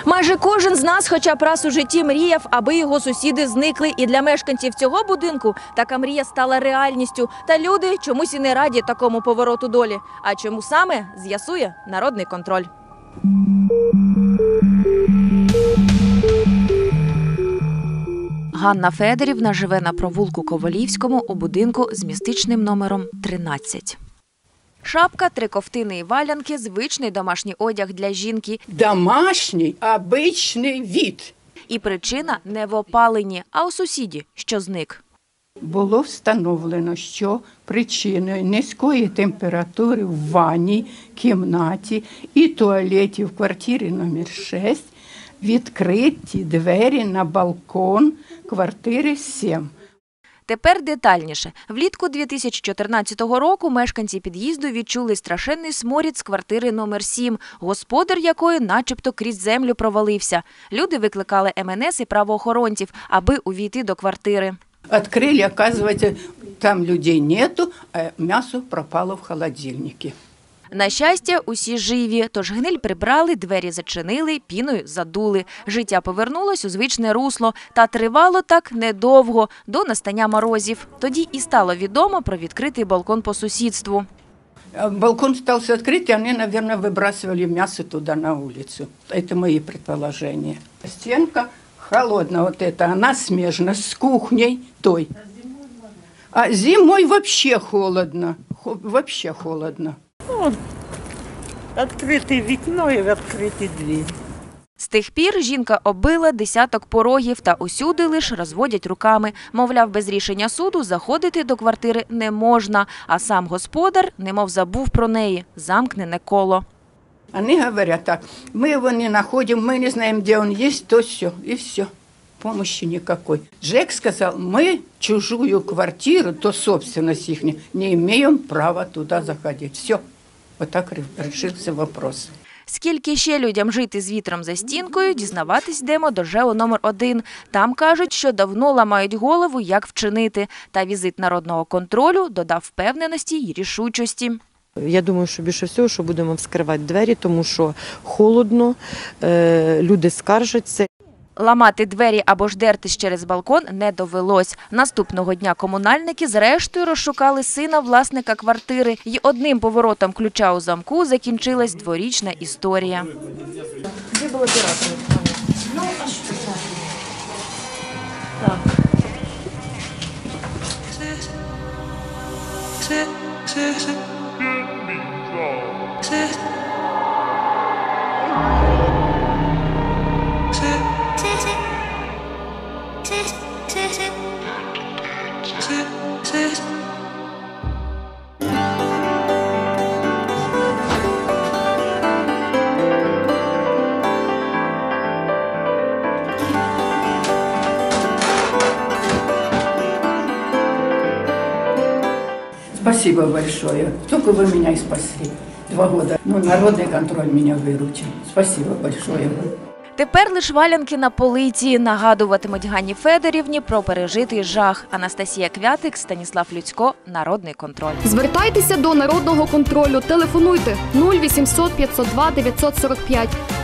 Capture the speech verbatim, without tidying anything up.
Майже кожен з нас хоча б раз у житті мріяв, аби його сусіди зникли. І для мешканців цього будинку така мрія стала реальністю. Та люди чомусь і не раді такому повороту долі. А чому саме, з'ясує «Народний контроль». Ганна Федорівна живе на провулку Ковалівському у будинку з містичним номером тринадцять. Шапка, три ковтини і валянки – звичний домашній одяг для жінки. Домашній, обичний від. І причина не в опаленні, а у сусіді, що зник. Було встановлено, що причиною низької температури в ванній, кімнаті і туалеті в квартирі номер шість відкриті двері на балкон квартири сім. Тепер детальніше. Влітку дві тисячі чотирнадцятого року мешканці під'їзду відчули страшенний сморід з квартири номер сім, господар якої начебто крізь землю провалився. Люди викликали ем ен ес і правоохоронців, аби увійти до квартири. Открыли, оказывается, там людей нету, а мясо пропало в холодильнике. На щастя, усі живі, тож гниль прибрали, двері зачинили, піною задули. Життя повернулось у звичне русло, та тривало так недовго, до настання морозів. Тоді і стало відомо про відкритий балкон по сусідству. Балкон стався відкритий, вони, мабуть, вибрасували м'ясо туди на вулицю. Це мої предположення. Стінка холодна, вот эта, она смежна с кухней той. А зимой вообще холодно, вообще холодно. Ну, відкрите вікно і відкриті двері. З тих пір жінка оббила десяток порогів та усюди лише розводять руками. Мовляв, без рішення суду заходити до квартири не можна, а сам господар немов забув про неї. Замкнене коло. Они говорят так, мы его не находим, мы не знаем, где он есть, то все, и все. Помощи никакой. Джек сказал, мы чужую квартиру, то собственность их, не имеем права туда заходить. Все. Вот так решился вопрос. Скільки ще людям жити з вітром за стінкою, дізнаватись йдемо до ЖЕО номер один. Там кажуть, що давно ламають голову, як вчинити. Та візит народного контролю додав впевненості й рішучості. Я думаю, що більше всього, що будемо вскривати двері, тому що холодно, люди скаржаться. Ламати двері або ж дертись через балкон не довелось. Наступного дня комунальники зрештою розшукали сина власника квартири. І одним поворотом ключа у замку закінчилась дворічна історія. Де був оператор? Ну, а що це? Так. Спасибо большое. Только вы меня и спасли. Два года. Ну, народный контроль меня выручил. Спасибо большое. Тепер лише валянки на полиці нагадуватимуть Ганні Федорівні про пережитий жах. Анастасія Квятик, Станіслав Люцько, Народний контроль. Звертайтеся до Народного контролю. Телефонуйте нуль вісімсот п'ятсот два дев'ятсот сорок п'ять.